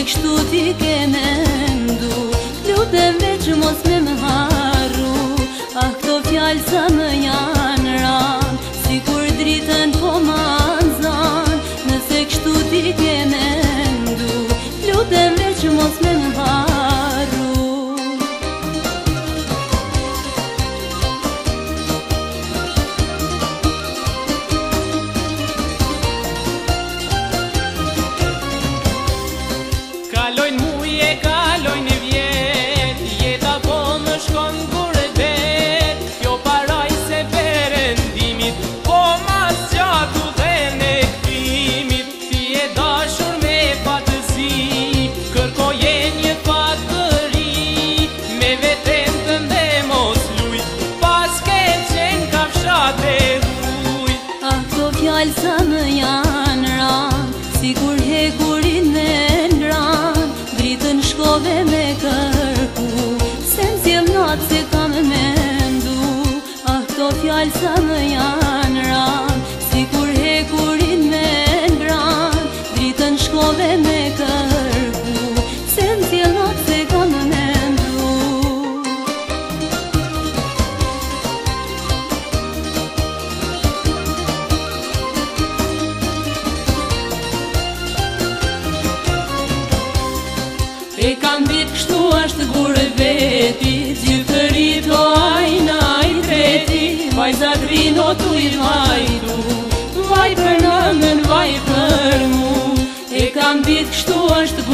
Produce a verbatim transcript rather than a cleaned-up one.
kështu ti ke mendu, lutem veç mos me më harru. Ah, këto fjallë sa më janë ran, si kur dritën po ma zan. Nëse kështu ti ke mendu, lutem veç mos me më harru. Kalojnë muje, kalojnë vjet, jeta po më shkon gurbet. Kjo paraj se perëndimit, po mas gjatu dhe ne kthimit. Ti e dashur me fatësi, kërkoje një fatëri, me veten tënde mos luj, pas ke qenë kafshat e huj. Ah, këto fjallë sa më janë ran, si kur hekurin me dritën shkove me kërku, se m'zjem natë se kam mendu. Ah, këto fjallë sa më janë ran, si kur hekurin me ngran. Dritën shkove me kërku, se m'zjem natë se kam mendu. E kam ditë kështu është gurbeti, gjithërit o ajna i treti. Vajzat rino tu i vajtu, vaj për nëmën, vaj për mu. E kam ditë kështu është